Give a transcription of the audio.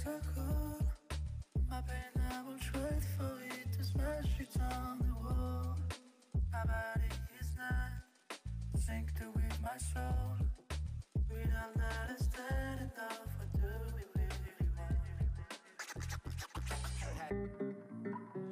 circle. My pain, I will trade for it to smash it on the wall. My body is not synced with my soul. Without that, is that enough? What do we really want?